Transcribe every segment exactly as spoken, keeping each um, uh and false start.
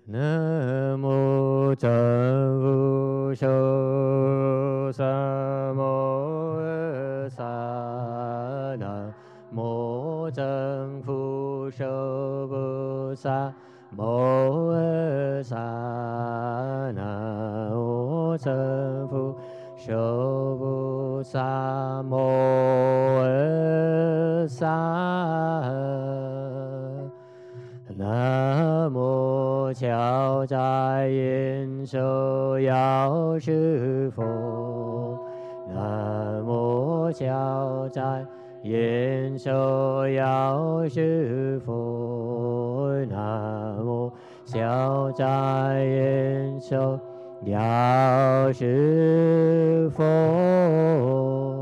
Nam mô Trần Vũ Sô Sa Mô Sa. Nam mô Trần Vũ Sô Vũ Sa Mô Sa. Nam mô Trần Vũ Sô Vũ Sa Mô Sa. Nam mô Chao Trai Yin Sâu Yao Sư Phổ. Nam mô Chao Trai Yin Sâu Yao Sư Phổ. Nam mô Chao Trai Yin Sâu Yao Sư Phổ.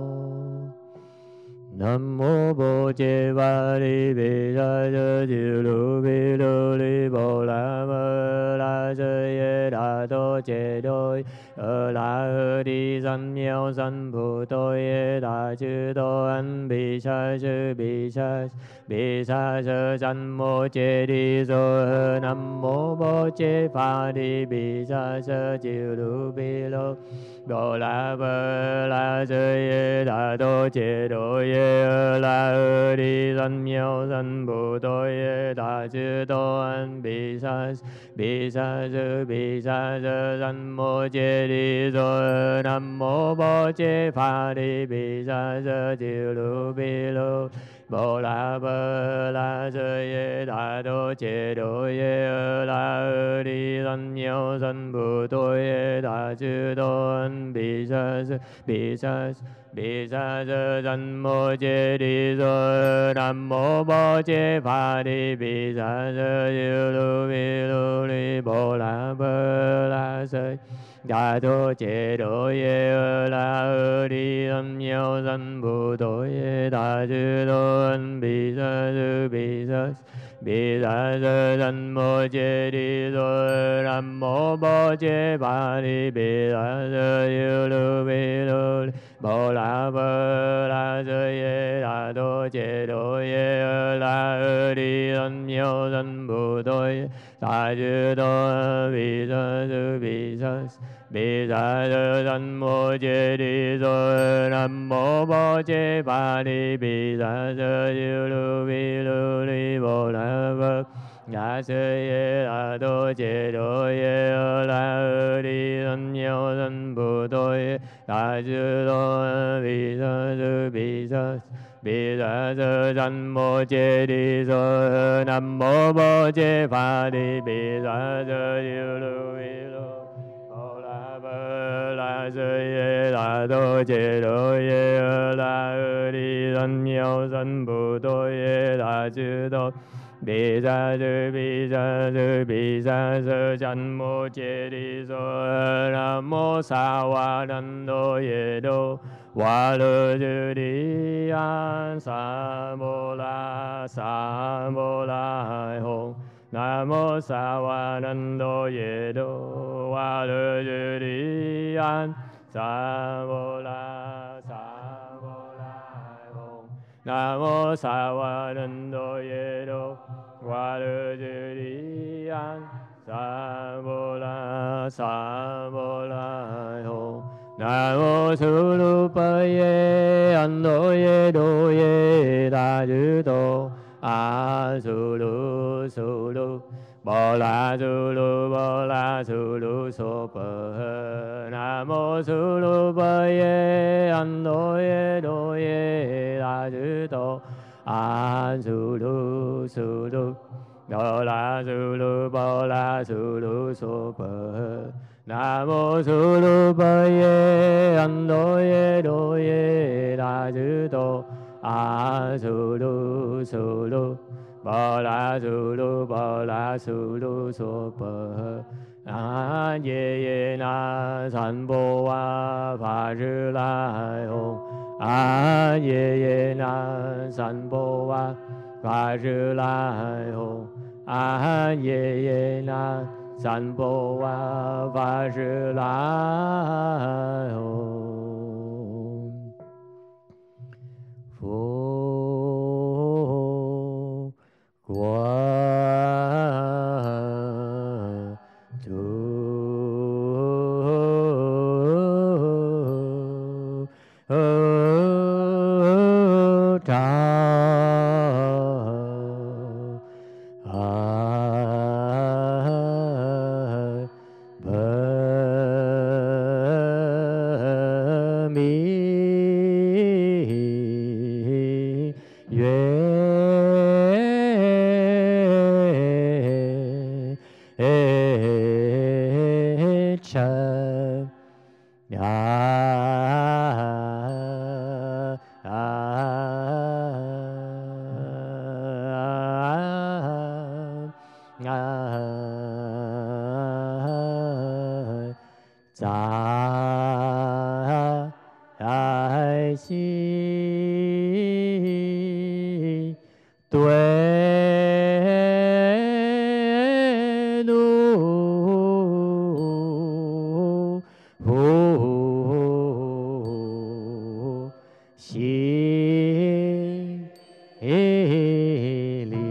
Nam mô Bồ Đề Ba Li Bi Sa Chơ Diệu Lưu Bi Lưu Li Bồ La Mơ La Chơ Ye Đà Tô Chế Đôi Ở La Hơ Đi San Miao San Bồ Tô Ye Đà Chư Tô An Bi Sa Chơ Bi Sa Bi Sa Chơ San Mô Chế Đi Sô Hơ. Nam mô Bồ Chế Ba Li Bi Sa Chơ Diệu Lưu Bi Lưu Bồ La Mơ La Chơ Ye Đà Tô Chế Đôi Ye Ơ La Hơ Đi San Miao San Bồ Tô Ye Đà Chư Tô An Bi Sa Bi Sa Chơ Bi Sa Chơ San Mô Chế Đi Sô Hơ. Nam mô Bồ Chế Ba Li Bi Sa Chơ Diệu Lưu Bi Lưu Bồ La Mơ La Chơ Ye Đà Tô Chế Đôi Ye Ơ La Hơ Đi San Miao San Bồ Tô Ye Đà Chư Tô An Bi Sa Bi Sa Bi Sa Chơ San Mô Chế Đi Sô Hơ. Nam mô Bồ Chế Ba Li Bi Sa Chơ Diệu Lưu Bi Lưu Li Bồ La Mơ La Chơ Đà Tô Chế Đôi Ye Ơ La Hơ Đi San Miao San Bồ Tô Ye Đà Chư Tô An Bi Sa Chơ Bi Sa Bi Sa Chơ San Mô Chế Đi Sô Hơ. Nam mô Bồ Chế Ba Li Bi Sa Chơ Diệu Lưu Bi Lưu Li Bồ La Mơ La Chơ Ye Đà Tô Chế Đôi Ye Ơ La Hơ Đi San Miao San Bồ Tô Ye Đà Chư Tô An Bi Sa Chơ Bi Sa Bi Sa Chơ San Mô Chế Đi Sô Hơ. Nam mô Bồ Chế Ba Li Bi Sa Chơ Diệu Lưu Bi Lưu Li Bồ La Mơ La Chơ Ye Đà Tô Chế Đôi Ye Ơ La Hơ Đi San Miao San Bồ Tô Ye Đà Chư Tô An Bi Sa Chơ Bi Sa Bi Sa Chơ San Mô Chế Đi Sô Hơ. Nam mô Bồ Chế Ba Li Bi Sa Chơ Diệu Lưu Bi Lưu Bồ La Mơ La Chơ Ye Đà Tô Chế Đôi Ye Ơ La Hơ Đi San Miao San Bồ Tô Ye Đà Chư Tô Bi Sa Chơ Bi Sa Chơ Bi Sa Chơ San Mô Chế Đi Sô Hơ. Nam mô Sa Wa Nan Đô Ye Đô Wa Lơ Chư Đi An Sa Mô La Sa Mô La Hai Hồng. Nam mô Sa Wa Nan Đô Ye Đô Wa Lơ Chư Đi An Sa Mô La Sa Mô La Hai Hồng. Nam mô Sa Wa Nan Đô Ye Đô Wa Lơ Chư Đi An Sa Mô La Sa Mô La Hai Hồng. Nam mô Sư Lu Pa Ye An Đô Ye Đô Ye Đà Chư Tô A Sư Lu Sư Lu Bồ La Sư Lu Bồ La Sư Lu So Pa. Nam mô Sư Lu Pa Ye An Đô Ye Đô Ye Đà Chư Tô A Sư Lu Sư Lu Bồ La Sư Lu Bồ La Sư Lu So Pa. Nam mô Sư Lu Pa Ye An Đô Ye Đô Ye Đà Chư Tô A Sư Lu Sư Lu Bồ La Sư Lu Bồ La Sư Lu So Pa. A Ye Ye Na San Bồ A Phà Sư La Hai Hồng. A Ye Ye Na San Bồ A Phà Sư La Hai Hồng. A Ye Ye Na San Bồ A Phà Sư La Hai Hồng. Phổ Quang 在心对路心里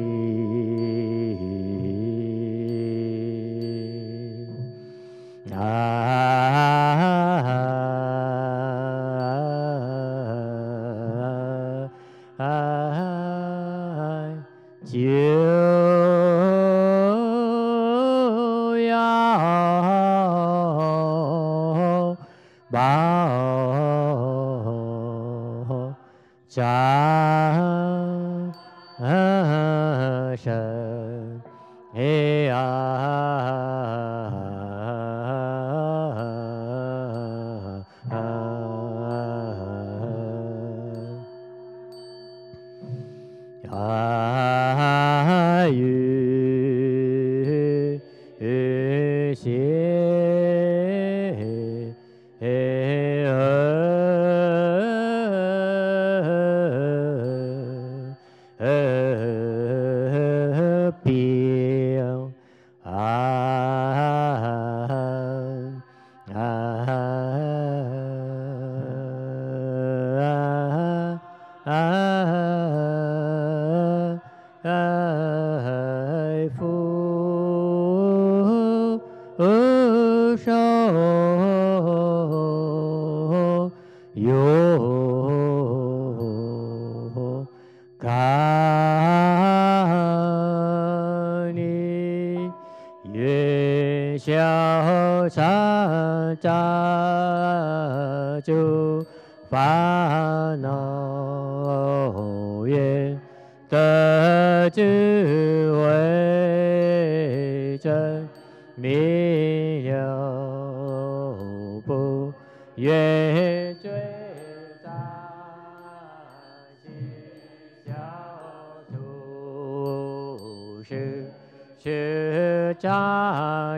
啊，就要保长生啊与邪病安爱福寿有感你愿消三障诸烦恼愿得智慧真明了不愿追三心消除世是障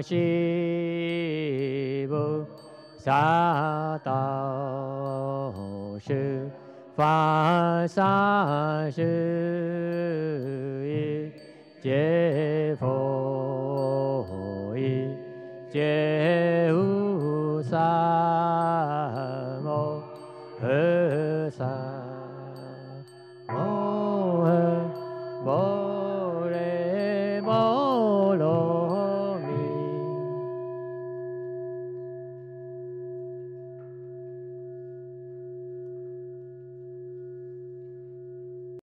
悉不萨道是凡三世一切